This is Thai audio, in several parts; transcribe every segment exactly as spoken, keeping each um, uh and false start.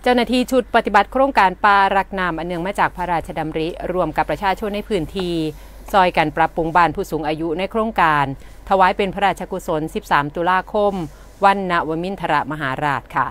เจ้าหน้าที่ชุดปฏิบัติโครงการป่ารักน้ำอันเนื่องมาจากพระราชดำริรวมกับประชาชนในพื้นที่ซอยกันปรับปรุงบ้านผู้สูงอายุในโครงการถวายเป็นพระราชกุศลสิบสามตุลาคมวันนวมินทรมหาราชค่ะ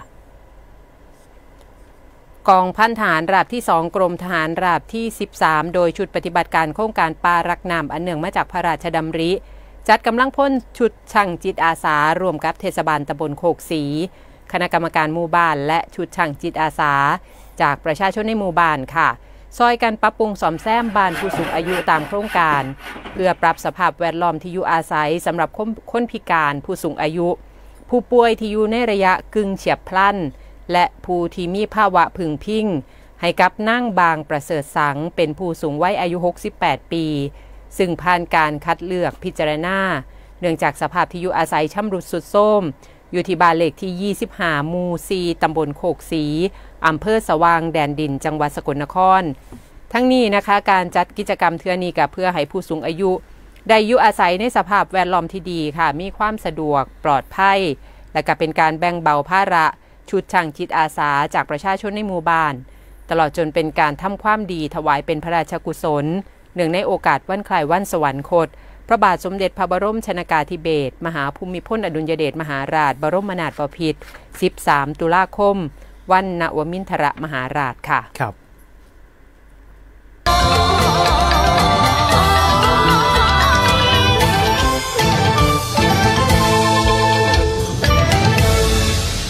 กองพันทหารราบที่สองกรมทหารราบที่สิบสามโดยชุดปฏิบัติการโครงการป่ารักน้ำอันเนื่องมาจากพระราชดำริจัดกำลังพลชุดช่างจิตอาสารวมกับเทศบาลตำบลโคกศรีคณะกรรมการหมู่บ้านและชุดช่างจิตอาสาจากประชาชนในหมู่บ้านค่ะซอยกันปรับปรุงซ่อมแซมบ้านผู้สูงอายุตามโครงการเพื่อปรับสภาพแวดล้อมที่อยู่อาศัยสำหรับคนพิการผู้สูงอายุผู้ป่วยที่อยู่ในระยะกึ่งเฉียบพลันและผู้ที่มีภาวะพึงพิงให้กับนั่งบางประเสริฐสังเป็นผู้สูงวัยอายุหกสิบแปดปีซึ่งผ่านการคัดเลือกพิจารณาเนื่องจากสภาพที่อยู่อาศัยชำรุดทรุดโทรมอยู่ที่บ้านเลขที่ยี่สิบห้าหมู่สี่ตำบลโคกศรีอำเภอสว่างแดนดินจังหวัดสกลนครทั้งนี้นะคะการจัดกิจกรรมเทื่อนี้ก็เพื่อให้ผู้สูงอายุได้อยู่อาศัยในสภาพแวดล้อมที่ดีค่ะมีความสะดวกปลอดภัยและก็เป็นการแบ่งเบาภาระชุดช่างจิตอาสาจากประชาชนในหมู่บ้านตลอดจนเป็นการทำความดีถวายเป็นพระราชกุศลเนื่องในโอกาสวันคล้ายวันสวรรคตพระบาทสมเด็จพระบรมชนกาธิเบศรมหาภูมิพลอดุลยเดชมหาราชบรมนาถบพิตรสิบสามตุลาคมวันนวมินทรมหาราชค่ะครับ